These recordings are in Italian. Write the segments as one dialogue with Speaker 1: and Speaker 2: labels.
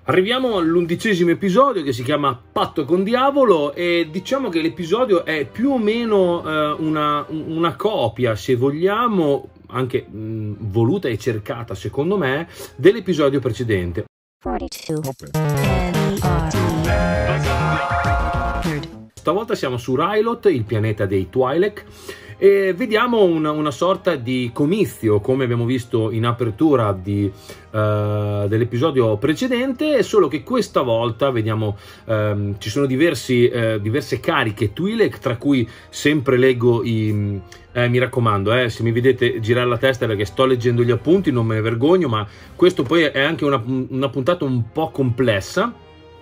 Speaker 1: Arriviamo all'11° episodio, che si chiama Patto con Diavolo, e diciamo che l'episodio è più o meno una copia, se vogliamo, anche voluta e cercata secondo me, dell'episodio precedente.
Speaker 2: 42.
Speaker 1: Stavolta siamo su Rylot, il pianeta dei Twi'lek, e vediamo una sorta di comizio, come abbiamo visto in apertura dell'episodio precedente, solo che questa volta vediamo ci sono diverse cariche Twi'lek, tra cui sempre leggo mi raccomando, se mi vedete girare la testa perché sto leggendo gli appunti, non me ne vergogno, ma questo poi è anche una puntata un po' complessa.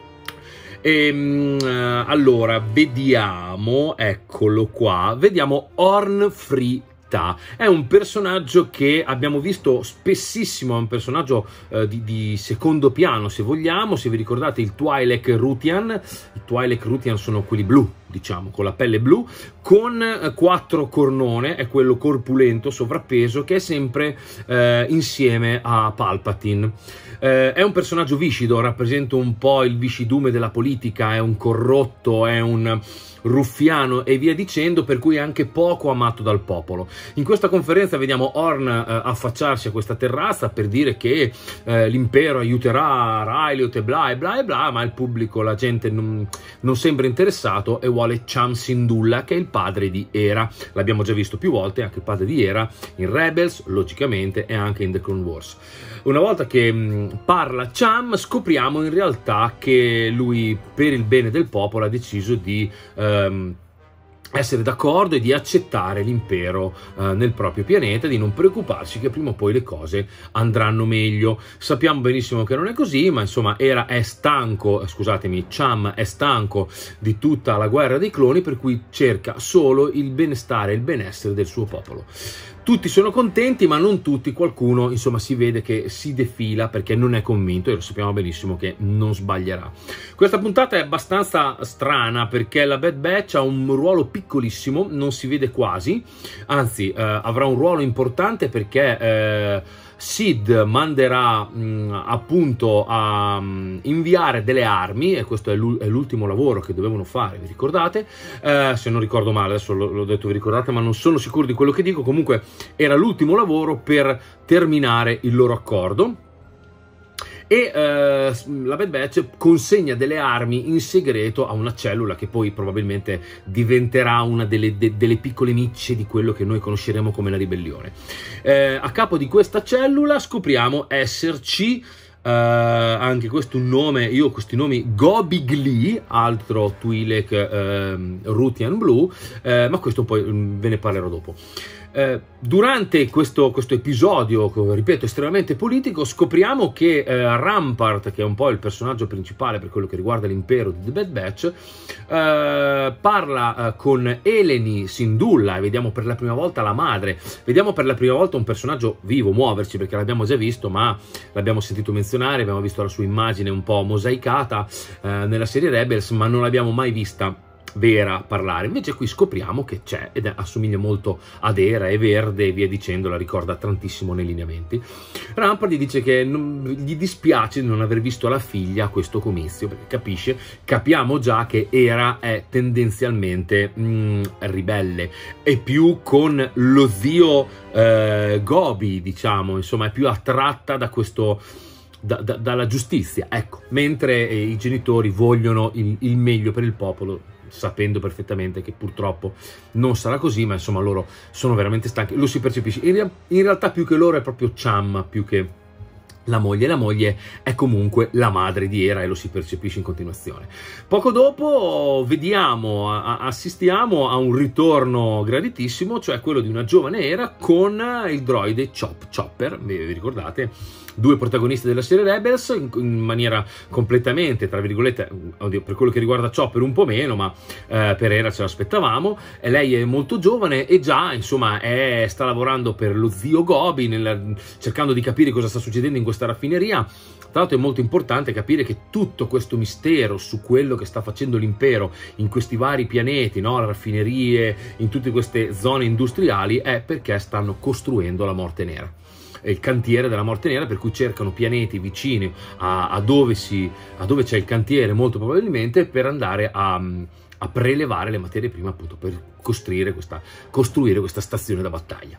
Speaker 1: Allora, vediamo, eccolo qua, vediamo Orn Free-Ta. È un personaggio che abbiamo visto spessissimo, è un personaggio di secondo piano, se vogliamo. Se vi ricordate il Twi'lek Ruthian, i Twi'lek Ruthian sono quelli blu, diciamo, con la pelle blu, con 4 cornone, è quello corpulento, sovrappeso, che è sempre insieme a Palpatine. È un personaggio viscido, rappresenta un po' il viscidume della politica, è un corrotto, è un ruffiano e via dicendo, per cui è anche poco amato dal popolo. In questa conferenza vediamo Orn affacciarsi a questa terrazza per dire che l'impero aiuterà Ryloth e bla e bla e bla, ma il pubblico, la gente non sembra interessato e vuole Cham Syndulla, che è il padre di Hera. L'abbiamo già visto più volte, anche il padre di Hera in Rebels, logicamente, e anche in The Clone Wars. Una volta che parla Cham, scopriamo in realtà che lui, per il bene del popolo, ha deciso di essere d'accordo e di accettare l'impero nel proprio pianeta, di non preoccuparsi che prima o poi le cose andranno meglio. Sappiamo benissimo che non è così, ma insomma Hera è stanco, scusatemi, Cham è stanco di tutta la guerra dei cloni, per cui cerca solo il benestare e il benessere del suo popolo. Tutti sono contenti, ma non tutti. Qualcuno, insomma, si vede che si defila perché non è convinto, e lo sappiamo benissimo che non sbaglierà. Questa puntata è abbastanza strana perché la Bad Batch ha un ruolo piccolissimo, non si vede quasi, anzi avrà un ruolo importante perché Sid manderà appunto a inviare delle armi, e questo è l'ultimo lavoro che dovevano fare, vi ricordate? Se non ricordo male, adesso l'ho detto vi ricordate, ma non sono sicuro di quello che dico. Comunque era l'ultimo lavoro per terminare il loro accordo, e la Bad Batch consegna delle armi in segreto a una cellula che poi probabilmente diventerà una delle piccole micce di quello che noi conosceremo come la ribellione. A capo di questa cellula scopriamo esserci anche questo un nome, io questi nomi, Gobi Glee, altro Twi'lek Ruthian blu, ma questo poi ve ne parlerò dopo. Durante questo episodio, ripeto, estremamente politico, scopriamo che Rampart, che è un po' il personaggio principale per quello che riguarda l'impero di The Bad Batch, parla con Eleni Syndulla, e vediamo per la prima volta la madre, vediamo per la prima volta un personaggio vivo muoversi, perché l'abbiamo già visto, ma l'abbiamo sentito menzionare, abbiamo visto la sua immagine un po' mosaicata nella serie Rebels, ma non l'abbiamo mai vista vera parlare. Invece qui scopriamo che c'è, ed assomiglia molto ad Hera, è verde e via dicendo, la ricorda tantissimo nei lineamenti. Rampart gli dice che gli dispiace di non aver visto la figlia a questo comizio, perché capiamo già che Hera è tendenzialmente ribelle, è più con lo zio Gobi, diciamo, insomma è più attratta da questo dalla giustizia, ecco, mentre i genitori vogliono il meglio per il popolo, sapendo perfettamente che purtroppo non sarà così, ma insomma loro sono veramente stanchi, lo si percepisce. In realtà più che loro è proprio Cham, più che la moglie è comunque la madre di Hera, e lo si percepisce in continuazione. Poco dopo assistiamo a un ritorno graditissimo, cioè quello di una giovane Hera con il droide Chopper, vi ricordate? Due protagonisti della serie Rebels, in maniera completamente, tra virgolette, oddio, per quello che riguarda Chopper un po' meno, ma per Hera ce l'aspettavamo, e lei è molto giovane e già, insomma, sta lavorando per lo zio Gobi, cercando di capire cosa sta succedendo in questa raffineria. Tra l'altro è molto importante capire che tutto questo mistero su quello che sta facendo l'impero in questi vari pianeti, no? Le raffinerie, in tutte queste zone industriali, è perché stanno costruendo la Morte Nera. il cantiere della morte nera, per cui cercano pianeti vicini a dove c'è il cantiere, molto probabilmente, per andare a prelevare le materie prime, appunto, per costruire questa stazione da battaglia.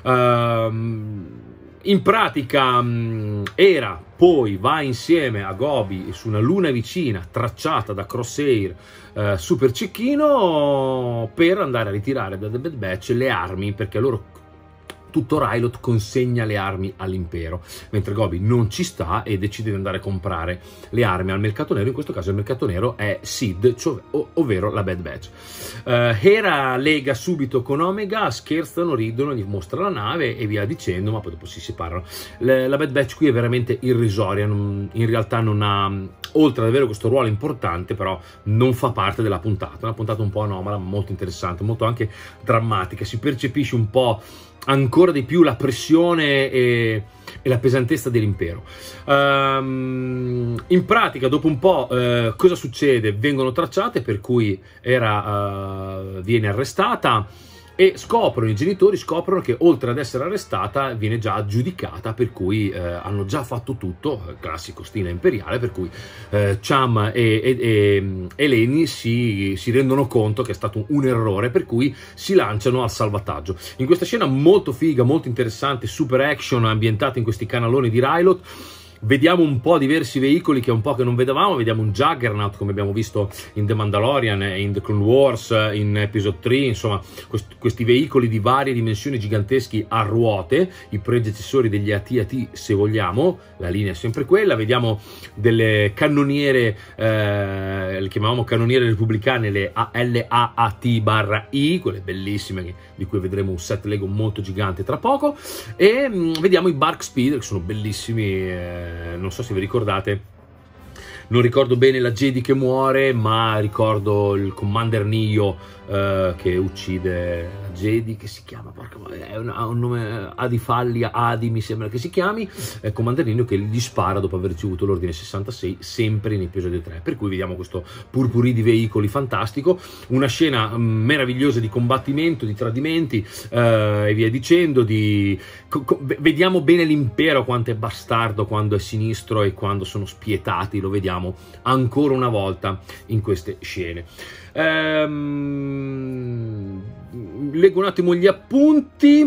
Speaker 1: In pratica Hera poi va insieme a Gobi su una luna vicina tracciata da Crosshair super cecchino, per andare a ritirare da The Bad Batch le armi, perché loro, tutto Rylot consegna le armi all'impero, mentre Gobi non ci sta e decide di andare a comprare le armi al mercato nero. In questo caso il mercato nero è Sid, ovvero la Bad Batch. Hera lega subito con Omega, scherzano, ridono, gli mostra la nave e via dicendo, ma poi dopo si separano. La Bad Batch qui è veramente irrisoria, in realtà non ha, oltre ad avere questo ruolo importante, però non fa parte della puntata. Una puntata un po' anomala, molto interessante, molto anche drammatica. Si percepisce un po' ancora di più la pressione e la pesantezza dell'impero. In pratica, dopo un po', cosa succede? Vengono tracciate, per cui Hera viene arrestata, e i genitori scoprono che oltre ad essere arrestata viene già giudicata, per cui hanno già fatto tutto, classico stile imperiale, per cui Cham e Eleni si rendono conto che è stato un errore, per cui si lanciano al salvataggio. In questa scena molto figa, molto interessante, super action, ambientata in questi canaloni di Rylot, vediamo un po' diversi veicoli che è un po' che non vedevamo. Vediamo un Juggernaut, come abbiamo visto in The Mandalorian, in The Clone Wars, in Episode 3, insomma questi veicoli di varie dimensioni giganteschi a ruote, i predecessori degli AT-AT se vogliamo, la linea è sempre quella. Vediamo delle cannoniere, le chiamavamo cannoniere repubblicane, le LAAT-I, quelle bellissime di cui vedremo un set Lego molto gigante tra poco, e vediamo i Bark Speeder, che sono bellissimi. Non so se vi ricordate, non ricordo bene la Jedi che muore, ma ricordo il Commander Neo che uccide la Jedi, che si chiama, ha un nome, Adi mi sembra che si chiami, Commander Neo, che gli spara dopo aver ricevuto l'ordine 66, sempre in episodio 3, per cui vediamo questo purpurì di veicoli fantastico, una scena meravigliosa di combattimento, di tradimenti e via dicendo, vediamo bene l'impero quanto è bastardo, quando è sinistro e quando sono spietati, lo vediamo ancora una volta in queste scene. Leggo un attimo gli appunti.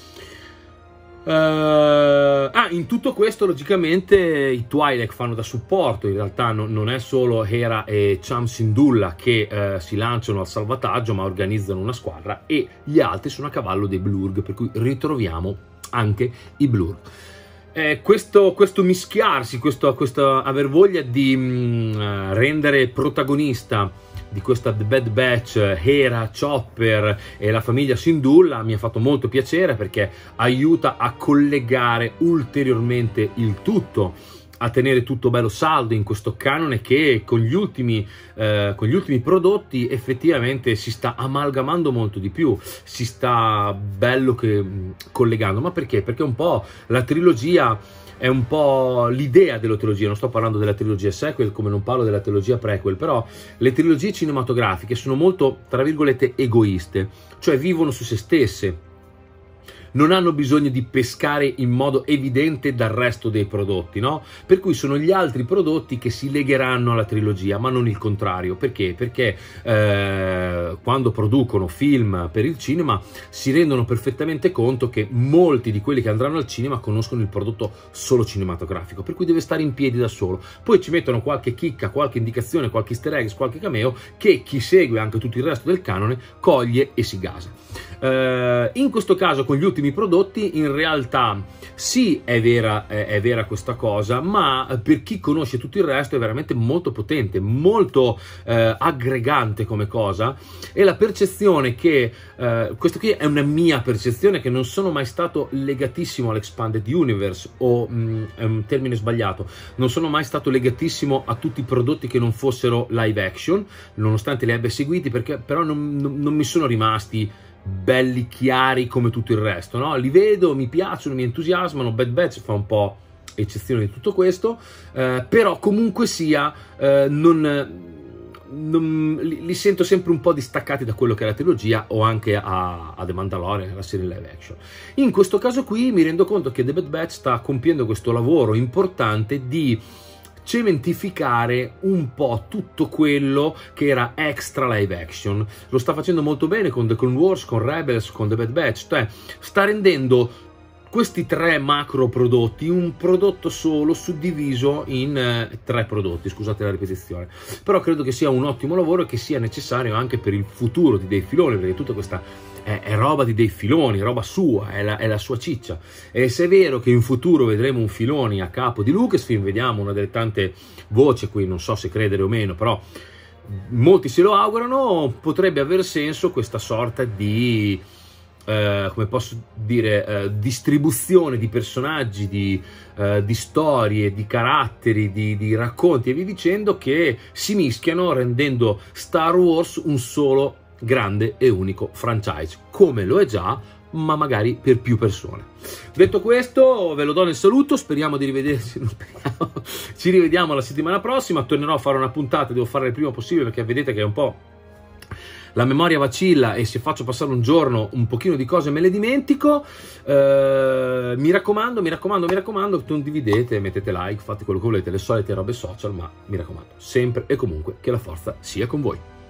Speaker 1: In tutto questo logicamente i Twi'lek fanno da supporto. In realtà non è solo Hera e Cham Syndulla che si lanciano al salvataggio, ma organizzano una squadra, e gli altri sono a cavallo dei Blurg, per cui ritroviamo anche i Blurg. Questo mischiarsi, questo aver voglia di rendere protagonista di questa The Bad Batch Hera, Chopper e la famiglia Syndulla mi ha fatto molto piacere, perché aiuta a collegare ulteriormente il tutto, a tenere tutto bello saldo in questo canone che con gli ultimi prodotti effettivamente si sta amalgamando molto di più, si sta bello collegando. Ma perché? Perché un po' la trilogia è un po' l'idea della trilogia, non sto parlando della trilogia sequel come non parlo della trilogia prequel, però le trilogie cinematografiche sono molto, tra virgolette, egoiste, cioè vivono su se stesse, non hanno bisogno di pescare in modo evidente dal resto dei prodotti, no? Per cui sono gli altri prodotti che si legheranno alla trilogia, ma non il contrario. Perché? Perché quando producono film per il cinema si rendono perfettamente conto che molti di quelli che andranno al cinema conoscono il prodotto solo cinematografico, per cui deve stare in piedi da solo. Poi ci mettono qualche chicca, qualche indicazione, qualche easter egg, qualche cameo che chi segue anche tutto il resto del canone coglie e si gasa. In questo caso con gli ultimi prodotti in realtà sì, è vera questa cosa, ma per chi conosce tutto il resto è veramente molto potente, molto aggregante come cosa, e la percezione che questo qui è una mia percezione, che non sono mai stato legatissimo all'Expanded Universe, o è un termine sbagliato, non sono mai stato legatissimo a tutti i prodotti che non fossero live action, nonostante li abbia seguiti, perché però non mi sono rimasti belli chiari come tutto il resto, no? Li vedo, mi piacciono, mi entusiasmano. Bad Batch fa un po' eccezione di tutto questo, però comunque sia non li sento sempre un po' distaccati da quello che è la trilogia, o anche a The Mandalorian, la serie live action. In questo caso qui mi rendo conto che The Bad Batch sta compiendo questo lavoro importante di cementificare un po' tutto quello che era extra live action. Lo sta facendo molto bene con The Clone Wars, con Rebels, con The Bad Batch, cioè sta rendendo questi 3 macro prodotti un prodotto solo suddiviso in 3 prodotti, scusate la ripetizione, però credo che sia un ottimo lavoro e che sia necessario anche per il futuro di Dave Filoni, perché tutta questa è roba di Dave Filoni, roba sua, è la sua ciccia. E se è vero che in futuro vedremo un Filoni a capo di Lucasfilm, vediamo una delle tante voci, qui non so se credere o meno, però molti se lo augurano, potrebbe aver senso questa sorta di come posso dire, distribuzione di personaggi, di storie, di caratteri, di racconti e via dicendo, che si mischiano rendendo Star Wars un solo grande e unico franchise, come lo è già, ma magari per più persone. Detto questo, ve lo do nel saluto, speriamo di rivederci, ci rivediamo la settimana prossima, tornerò a fare una puntata, devo fare il prima possibile perché vedete che è un po'... la memoria vacilla e se faccio passare un giorno un pochino di cose me le dimentico. Mi raccomando, condividete, mettete like, fate quello che volete, le solite robe social, ma mi raccomando, sempre e comunque che la forza sia con voi.